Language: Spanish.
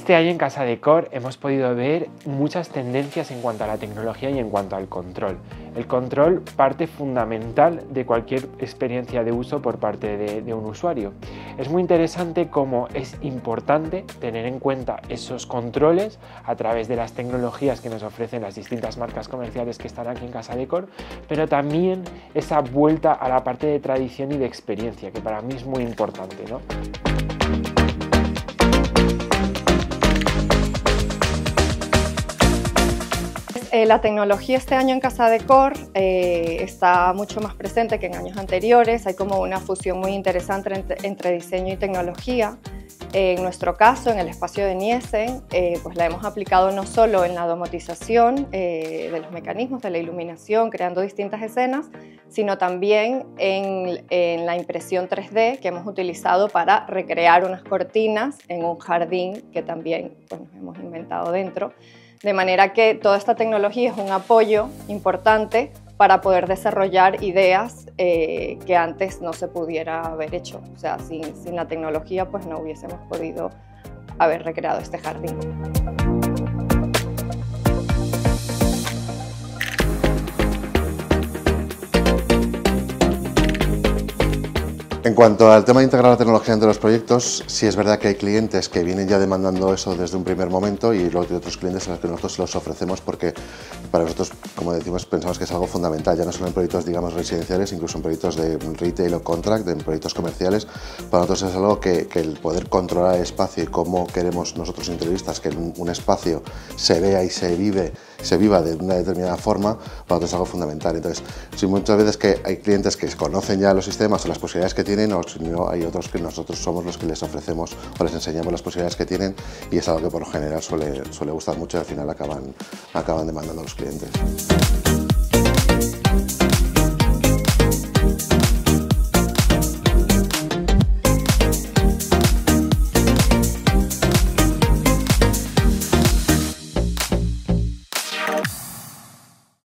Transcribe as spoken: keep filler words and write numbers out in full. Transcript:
Este año en Casa Decor hemos podido ver muchas tendencias en cuanto a la tecnología y en cuanto al control. El control parte fundamental de cualquier experiencia de uso por parte de, de un usuario. Es muy interesante cómo es importante tener en cuenta esos controles a través de las tecnologías que nos ofrecen las distintas marcas comerciales que están aquí en Casa Decor, pero también esa vuelta a la parte de tradición y de experiencia, que para mí es muy importante, ¿no? Eh, la tecnología este año en Casa Decor eh, está mucho más presente que en años anteriores. Hay como una fusión muy interesante entre, entre diseño y tecnología. Eh, en nuestro caso, en el espacio de Niesen, eh, pues la hemos aplicado no solo en la domotización eh, de los mecanismos de la iluminación, creando distintas escenas, sino también en, en la impresión tres D que hemos utilizado para recrear unas cortinas en un jardín que también pues, hemos inventado dentro. De manera que toda esta tecnología es un apoyo importante para poder desarrollar ideas eh, que antes no se pudiera haber hecho. O sea, sin, sin la tecnología pues no hubiésemos podido haber recreado este jardín. En cuanto al tema de integrar la tecnología entre los proyectos, sí es verdad que hay clientes que vienen ya demandando eso desde un primer momento y luego hay otros clientes a los que nosotros los ofrecemos porque para nosotros, como decimos, pensamos que es algo fundamental, ya no solo en proyectos digamos residenciales, incluso en proyectos de retail o contract, en proyectos comerciales. Para nosotros es algo que, que el poder controlar el espacio y cómo queremos nosotros interioristas que un, un espacio se vea y se vive se viva de una determinada forma, para nosotros es algo fundamental. Entonces, si muchas veces que hay clientes que conocen ya los sistemas o las posibilidades que tienen, o si no, hay otros que nosotros somos los que les ofrecemos o les enseñamos las posibilidades que tienen, y es algo que por lo general suele, suele gustar mucho y al final acaban, acaban demandando a los clientes.